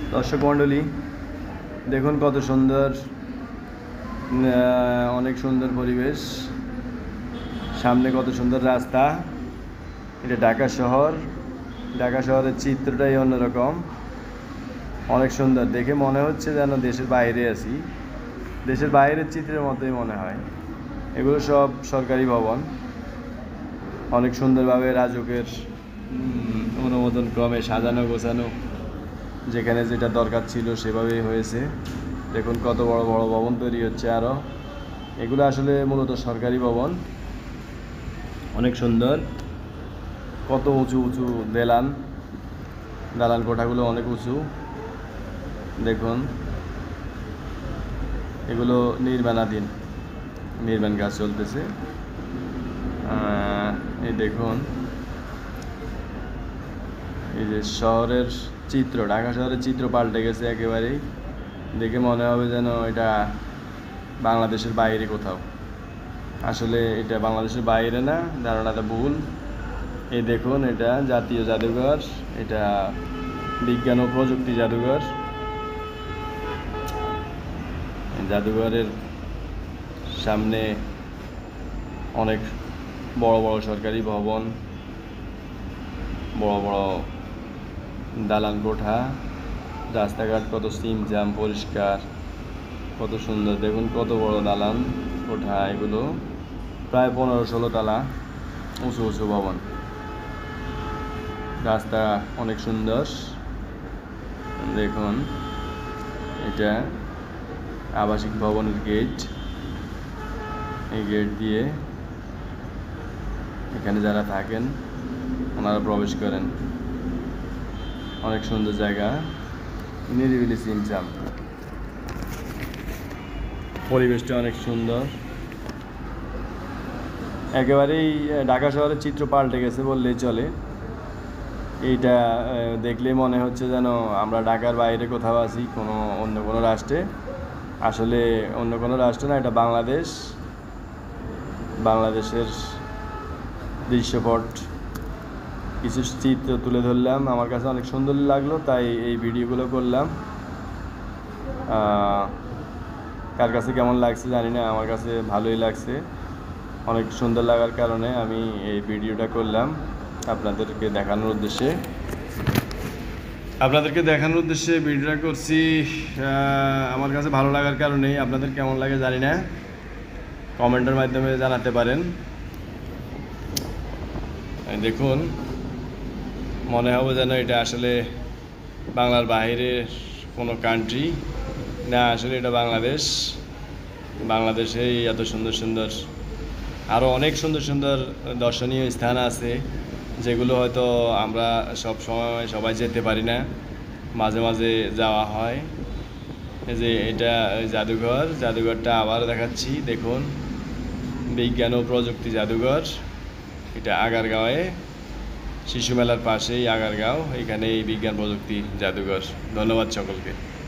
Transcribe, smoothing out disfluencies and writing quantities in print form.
দর্শক মণ্ডলী, দেখুন কত সুন্দর, অনেক সুন্দর পরিবেশ, সামনে কত সুন্দর রাস্তা। এটা ঢাকা শহর। ঢাকা শহরের চিত্রটাই অন্যরকম, অনেক সুন্দর। দেখে মনে হচ্ছে যেন দেশের বাইরে আছি, দেশের বাইরের চিত্রের মতোই মনে হয়। এগুলো সব সরকারি ভবন, অনেক সুন্দরভাবে রাজুকের অনুমোদন ক্রমে সাজানো গোছানো, যেখানে যেটা দরকার ছিল সেভাবেই হয়েছে। দেখুন কত বড় বড় ভবন তৈরি হচ্ছে আরও। এগুলো আসলে মূলত সরকারি ভবন, অনেক সুন্দর। কত উঁচু উঁচু দালান কোঠাগুলো অনেক উঁচু। দেখুন এগুলো নির্মাণাধীন, নির্মাণ কাজ চলতেছে। এই দেখুন, এই যে শহরের চিত্র, ঢাকা শহরের চিত্র পাল্টে গেছে একেবারেই। দেখে মনে হবে যেন এটা বাংলাদেশের বাইরে কোথাও। আসলে এটা বাংলাদেশের বাইরে না, ধারণাটা ভুল। এই দেখুন, এটা জাতীয় জাদুঘর, এটা বিজ্ঞান ও প্রযুক্তি জাদুঘর। জাদুঘরের সামনে অনেক বড় বড় সরকারি ভবন, বড় বড় দালান কোঠা, রাস্তাঘাট কত সিমজাম পরিষ্কার, কত সুন্দর। দেখুন কত বড় দালান কোঠা, এগুলো প্রায় 15-16 তলা উঁচু উঁচু ভবন। রাস্তা অনেক সুন্দর। দেখুন এটা আবাসিক ভবনের গেট। এই গেট দিয়ে এখানে যারা থাকেন ওনারা প্রবেশ করেন। অনেক সুন্দর জায়গা, নিরিবিলি সিমচাম, পরিবেশটা অনেক সুন্দর। একেবারেই ঢাকা শহরের চিত্র পাল্টে গেছে বললেই চলে। এইটা দেখলেই মনে হচ্ছে যেন আমরা ঢাকার বাইরে কোথাও আছি, অন্য কোনো রাষ্ট্রে। আসলে অন্য কোনো রাষ্ট্র না, এটা বাংলাদেশ। বাংলাদেশের দৃশ্যপট কিছু চিত্র তুলে ধরলাম, আমার কাছে অনেক সুন্দর লাগলো, তাই এই ভিডিওগুলো করলাম। কার কাছে কেমন লাগছে জানি না, আমার কাছে ভালোই লাগছে। অনেক সুন্দর লাগার কারণে আমি এই ভিডিওটা করলাম আপনাদেরকে দেখানোর উদ্দেশ্যে ভিডিওটা করছি। আমার কাছে ভালো লাগার কারণেই। আপনাদের কেমন লাগে জানি না, কমেন্টের মাধ্যমে জানাতে পারেন। দেখুন মনে হবে যেন এটা আসলে বাংলার বাইরের কোনো কান্ট্রি না, আসলে এটা বাংলাদেশ। বাংলাদেশেই এত সুন্দর সুন্দর আরও অনেক সুন্দর সুন্দর দর্শনীয় স্থান আছে, যেগুলো হয়তো আমরা সবাই যেতে পারি না, মাঝে মাঝে যাওয়া হয়। এই যে এটা জাদুঘরটা আবার দেখাচ্ছি। দেখুন বিজ্ঞান ও প্রযুক্তি জাদুঘর, এটা আগারগাঁওয়ে, শিশু মেলার পাশেই আগারগাঁও, এখানে এই বিজ্ঞান প্রযুক্তি জাদুঘর। ধন্যবাদ সকলকে।